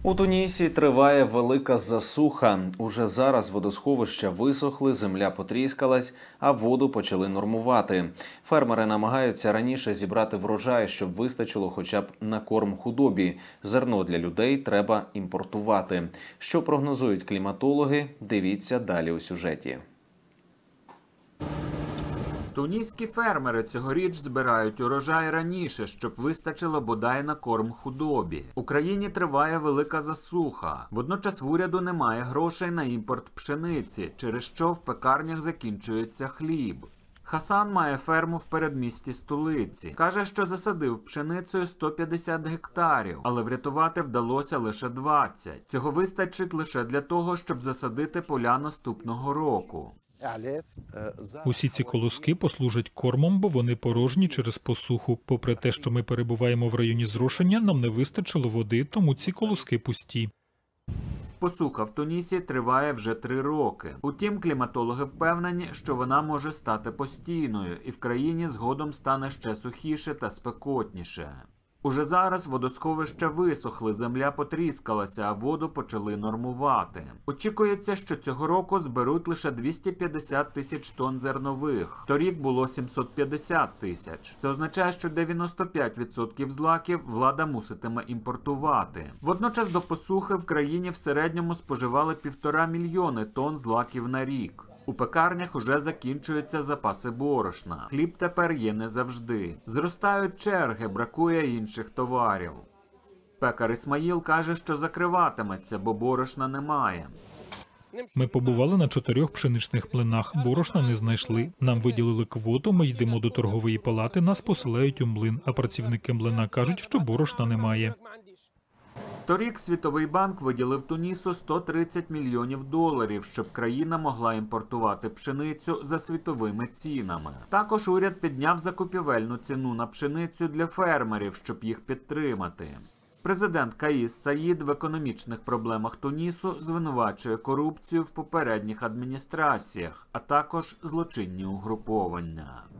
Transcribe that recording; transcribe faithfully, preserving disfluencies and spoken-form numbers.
У Тунісі триває велика засуха. Уже зараз водосховища висохли, земля потріскалась, а воду почали нормувати. Фермери намагаються раніше зібрати врожай, щоб вистачило хоча б на корм худобі. Зерно для людей треба імпортувати. Що прогнозують кліматологи, дивіться далі у сюжеті. Туніські фермери цьогоріч збирають урожай раніше, щоб вистачило бодай на корм худобі. В Україні триває велика засуха. Водночас в уряду немає грошей на імпорт пшениці, через що в пекарнях закінчується хліб. Хасан має ферму в передмісті столиці. Каже, що засадив пшеницею сто п'ятдесят гектарів, але врятувати вдалося лише двадцять. Цього вистачить лише для того, щоб засадити поля наступного року. Усі ці колоски послужать кормом, бо вони порожні через посуху. Попри те, що ми перебуваємо в районі зрошення, нам не вистачило води, тому ці колоски пусті. Посуха в Тунісі триває вже три роки. Утім, кліматологи впевнені, що вона може стати постійною, і в країні згодом стане ще сухіше та спекотніше. Уже зараз водосховища висохли, земля потріскалася, а воду почали нормувати. Очікується, що цього року зберуть лише двісті п'ятдесят тисяч тонн зернових. Торік було сімсот п'ятдесят тисяч. Це означає, що дев'яносто п'ять відсотків злаків влада муситиме імпортувати. Водночас до посухи в країні в середньому споживали півтора мільйони тонн злаків на рік. У пекарнях уже закінчуються запаси борошна. Хліб тепер є не завжди. Зростають черги, бракує інших товарів. Пекар Ісмаїл каже, що закриватиметься, бо борошна немає. Ми побували на чотирьох пшеничних млинах, борошна не знайшли. Нам виділили квоту, ми йдемо до торгової палати, нас посилають у млин, а працівники млина кажуть, що борошна немає. Торік Світовий банк виділив Тунісу сто тридцять мільйонів доларів, щоб країна могла імпортувати пшеницю за світовими цінами. Також уряд підняв закупівельну ціну на пшеницю для фермерів, щоб їх підтримати. Президент Каїс Саїд в економічних проблемах Тунісу звинувачує корупцію в попередніх адміністраціях, а також злочинні угруповання.